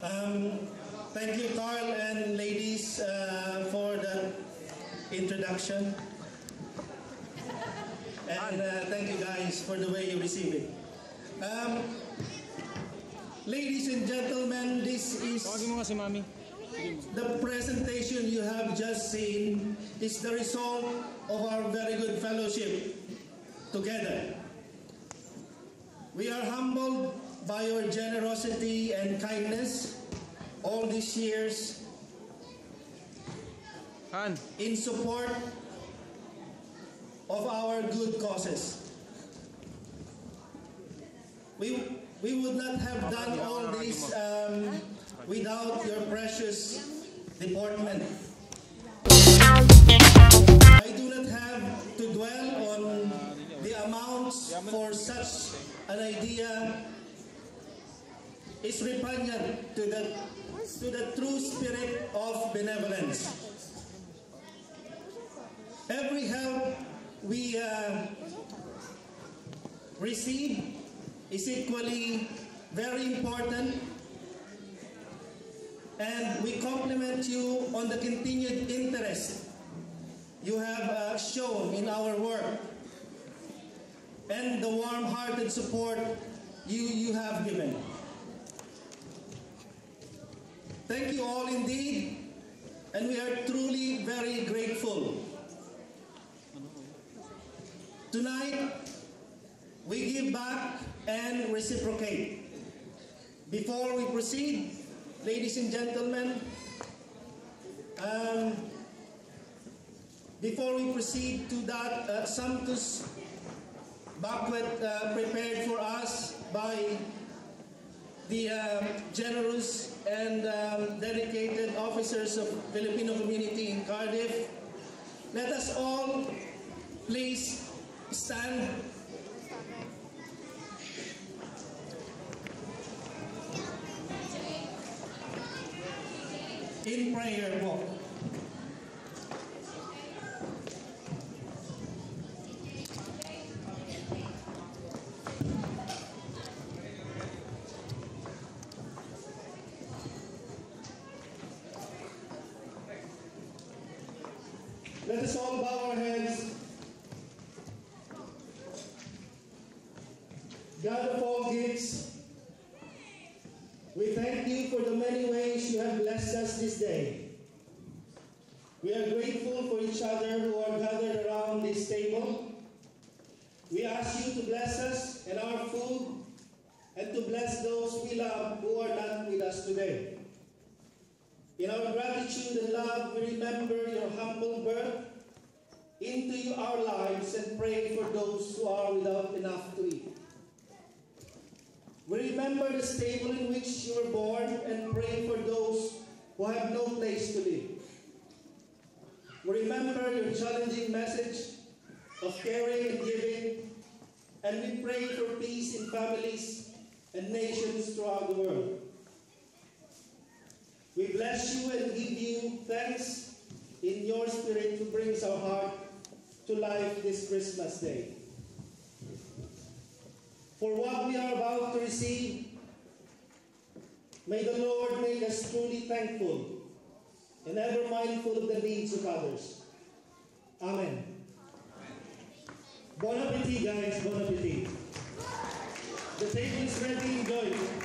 Um, Thank you, Carl and ladies, for the introduction. And thank you guys for the way you receive it. Ladies and gentlemen, this is the presentation you have just seen is the result of our very good fellowship together. We are humbled by your generosity and kindness all these years in support of our good causes. We would not have done all this without your precious deportment. I do not have to dwell on the amounts for such an idea is repugnant to the true spirit of benevolence. Every help we receive is equally very important, and we compliment you on the continued interest you have shown in our work and the warm-hearted support you have given. Thank you all indeed, and we are truly very grateful. Tonight, we give back and reciprocate. Before we proceed, ladies and gentlemen, before we proceed to that sumptuous banquet prepared for us by the generous and dedicated officers of Filipino community in Cardiff, let us all please stand. In prayer po. Let us all bow our heads. God of all gifts, we thank you for the many ways you have blessed us this day. We are grateful for each other who are gathered around this table. We ask you to bless us and our food, and to bless those we love who are not with us today. In our gratitude and love, we remember your humble birth into our lives and pray for those who are without enough to eat. We remember the stable in which you were born and pray for those who have no place to live. We remember your challenging message of caring and giving, and we pray for peace in families and nations throughout the world. We bless you and give you thanks in your spirit who brings our heart to life this Christmas day. For what we are about to receive, may the Lord make us truly thankful and ever mindful of the needs of others. Amen. Bon appetit, guys. Bon appetit. The table is ready. Enjoy.